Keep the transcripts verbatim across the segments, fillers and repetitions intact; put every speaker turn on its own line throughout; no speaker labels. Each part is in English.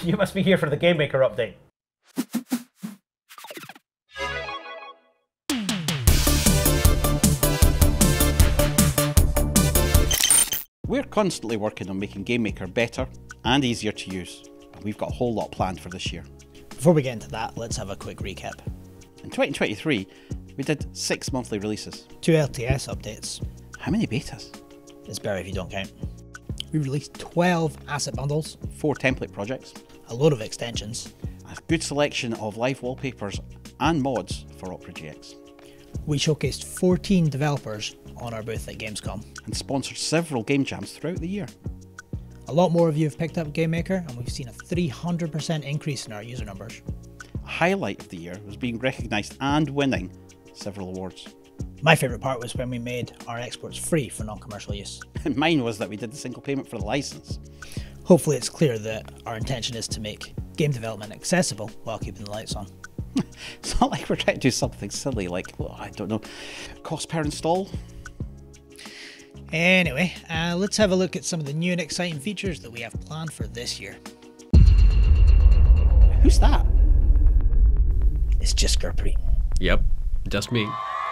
you must be here for the GameMaker update.
We're constantly working on making GameMaker better and easier to use, and we've got a whole lot planned for this year.
Before we get into that, let's have a quick recap.
In twenty twenty-three, we did six monthly releases.
Two L T S updates.
How many betas?
It's better if you don't count. We released twelve asset bundles.
Four template projects.
A load of extensions.
A good selection of live wallpapers and mods for Opera G X.
We showcased fourteen developers on our booth at Gamescom.
And sponsored several game jams throughout the year.
A lot more of you have picked up GameMaker, and we've seen a three hundred percent increase in our user numbers.
A highlight of the year was being recognised and winning several awards.
My favourite part was when we made our exports free for non-commercial use.
And mine was that we did the single payment for the license.
Hopefully it's clear that our intention is to make game development accessible while keeping the lights on.
It's not like we're trying to do something silly like, well, I don't know, cost per install?
Anyway, uh, let's have a look at some of the new and exciting features that we have planned for this year.
Who's that?
It's just Chicory.
Yep, just me.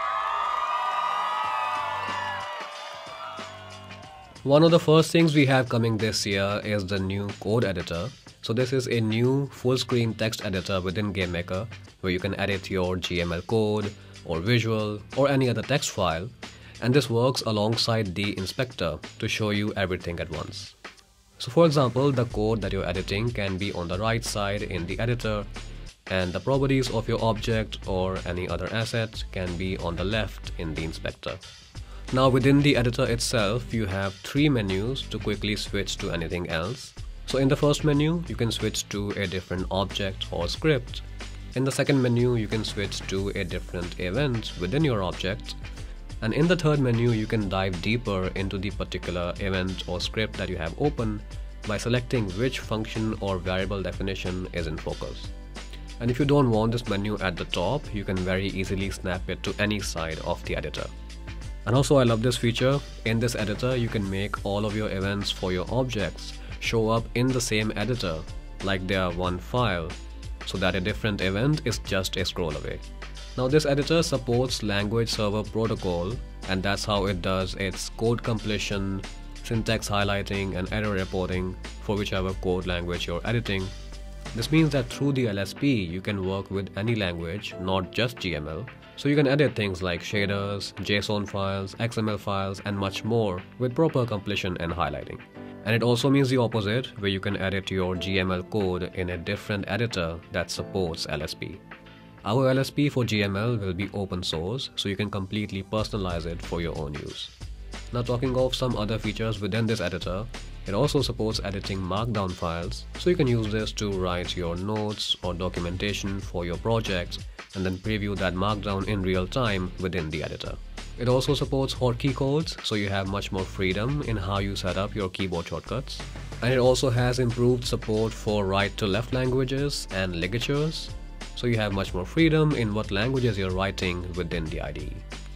One of the first things we have coming this year is the new code editor. So this is a new full-screen text editor within GameMaker where you can edit your G M L code or visual or any other text file, and this works alongside the inspector to show you everything at once. So for example, the code that you're editing can be on the right side in the editor, and the properties of your object or any other asset can be on the left in the inspector. Now within the editor itself, you have three menus to quickly switch to anything else. So in the first menu, you can switch to a different object or script. In the second menu, you can switch to a different event within your object. And in the third menu, you can dive deeper into the particular event or script that you have open by selecting which function or variable definition is in focus. And if you don't want this menu at the top, you can very easily snap it to any side of the editor. And also I love this feature. In this editor, you can make all of your events for your objects show up in the same editor like they are one file, so that a different event is just a scroll away. Now this editor supports language server protocol, and that's how it does its code completion, syntax highlighting and error reporting for whichever code language you're editing. This means that through the L S P you can work with any language, not just G M L. So you can edit things like shaders, JSON files, X M L files and much more with proper completion and highlighting. And it also means the opposite, where you can edit your G M L code in a different editor that supports L S P. Our L S P for G M L will be open source, so you can completely personalize it for your own use. Now talking of some other features within this editor, it also supports editing markdown files, so you can use this to write your notes or documentation for your projects and then preview that markdown in real time within the editor. It also supports hotkey codes, so you have much more freedom in how you set up your keyboard shortcuts. And it also has improved support for right to left languages and ligatures, so you have much more freedom in what languages you're writing within the I D E.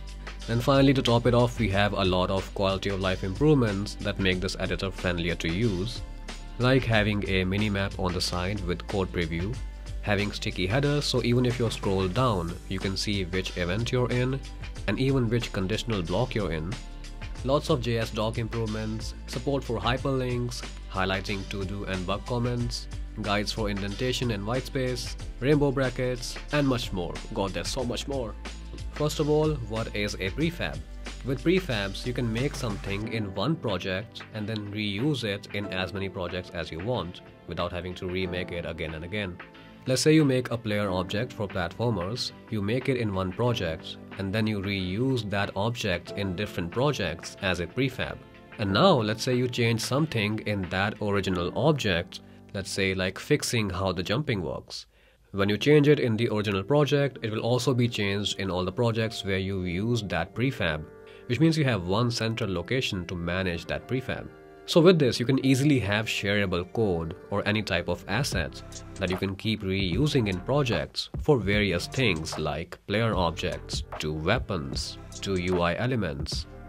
And finally, to top it off, we have a lot of quality of life improvements that make this editor friendlier to use, like having a minimap on the side with code preview, having sticky headers so even if you scroll down, you can see which event you're in and even which conditional block you're in. Lots of J S doc improvements, support for hyperlinks, highlighting to-do and bug comments, guides for indentation and whitespace, rainbow brackets, and much more. God, there's so much more. First of all, what is a prefab? With prefabs, you can make something in one project and then reuse it in as many projects as you want without having to remake it again and again. Let's say you make a player object for platformers, you make it in one project and then you reuse that object in different projects as a prefab. And now let's say you change something in that original object, let's say like fixing how the jumping works. When you change it in the original project, it will also be changed in all the projects where you used that prefab, which means you have one central location to manage that prefab. So with this, you can easily have shareable code or any type of asset that you can keep reusing in projects for various things like player objects, to weapons, to U I elements,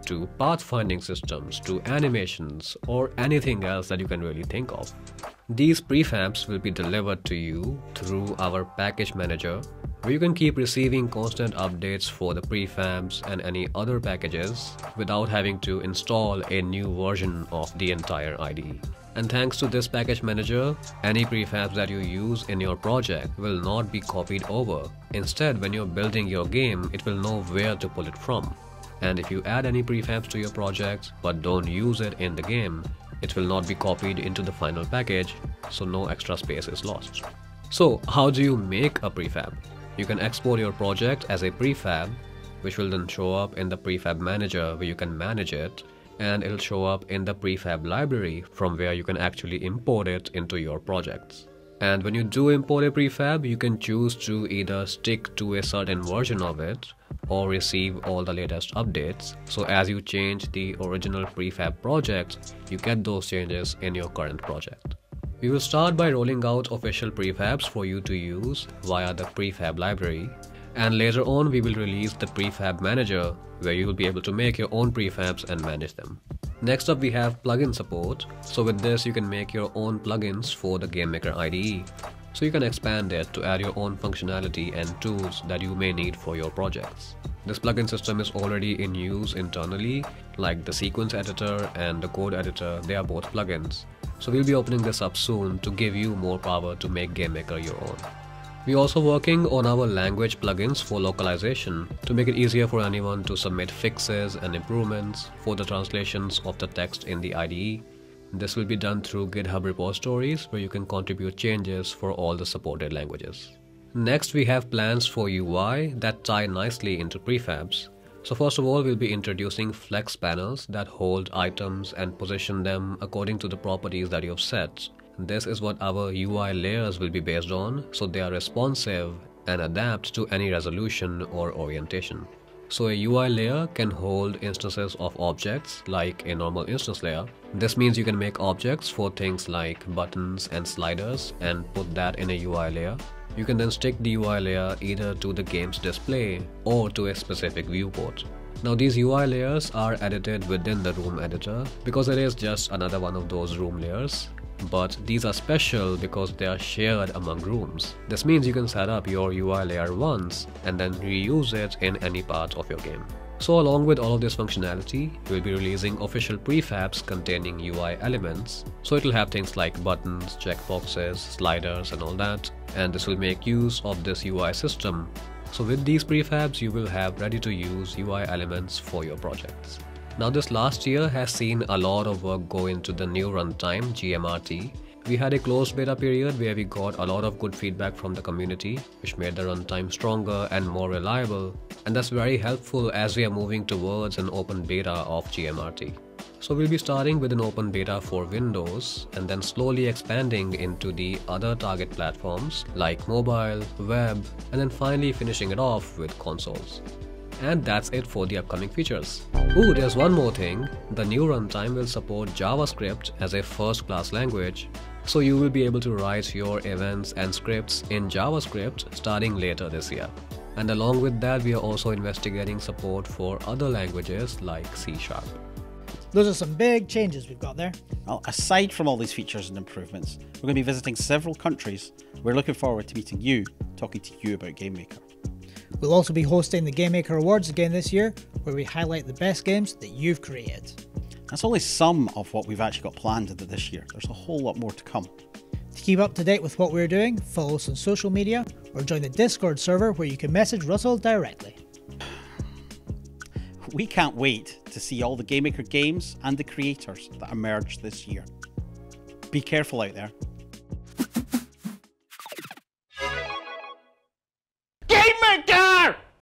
to pathfinding systems, to animations, or anything else that you can really think of. These prefabs will be delivered to you through our package manager, where you can keep receiving constant updates for the prefabs and any other packages without having to install a new version of the entire I D E. And thanks to this package manager, any prefabs that you use in your project will not be copied over. Instead, when you're building your game, it will know where to pull it from. And if you add any prefabs to your project but don't use it in the game, it will not be copied into the final package, so no extra space is lost. So how do you make a prefab? You can export your project as a prefab, which will then show up in the prefab manager where you can manage it, and it'll show up in the prefab library from where you can actually import it into your projects. And when you do import a prefab, you can choose to either stick to a certain version of it or receive all the latest updates. So as you change the original prefab project, you get those changes in your current project. We will start by rolling out official prefabs for you to use via the prefab library. And later on, we will release the prefab manager, where you will be able to make your own prefabs and manage them. Next up, we have plugin support. So with this, you can make your own plugins for the GameMaker I D E. So you can expand it to add your own functionality and tools that you may need for your projects. This plugin system is already in use internally, like the sequence editor and the code editor. They are both plugins. So we'll be opening this up soon to give you more power to make GameMaker your own. We're also working on our language plugins for localization to make it easier for anyone to submit fixes and improvements for the translations of the text in the I D E. This will be done through GitHub repositories where you can contribute changes for all the supported languages. Next, we have plans for U I that tie nicely into prefabs. So first of all, we'll be introducing flex panels that hold items and position them according to the properties that you've set. This is what our U I layers will be based on, so they are responsive and adapt to any resolution or orientation. So a U I layer can hold instances of objects like a normal instance layer. This means you can make objects for things like buttons and sliders and put that in a U I layer. You can then stick the U I layer either to the game's display or to a specific viewport. Now these U I layers are edited within the room editor because it is just another one of those room layers. But these are special because they are shared among rooms. This means you can set up your U I layer once and then reuse it in any part of your game. So along with all of this functionality, we'll be releasing official prefabs containing U I elements. So it'll have things like buttons, checkboxes, sliders and all that. And this will make use of this U I system. So with these prefabs, you will have ready to use U I elements for your projects. Now this last year has seen a lot of work go into the new runtime G M R T. We had a closed beta period where we got a lot of good feedback from the community, which made the runtime stronger and more reliable, and that's very helpful as we are moving towards an open beta of G M R T. So we'll be starting with an open beta for Windows and then slowly expanding into the other target platforms like mobile, web, and then finally finishing it off with consoles. And that's it for the upcoming features. Ooh, there's one more thing. The new runtime will support JavaScript as a first-class language, so you will be able to write your events and scripts in JavaScript starting later this year. And along with that, we are also investigating support for other languages like C sharp.
Those are some big changes we've got there.
Well, aside from all these features and improvements, we're going to be visiting several countries. We're looking forward to meeting you, talking to you about GameMaker.
We'll also be hosting the GameMaker Awards again this year, where we highlight the best games that you've created.
That's only some of what we've actually got planned this year. There's a whole lot more to come.
To keep up to date with what we're doing, follow us on social media or join the Discord server where you can message Russell directly.
We can't wait to see all the GameMaker games and the creators that emerge this year. Be careful out there.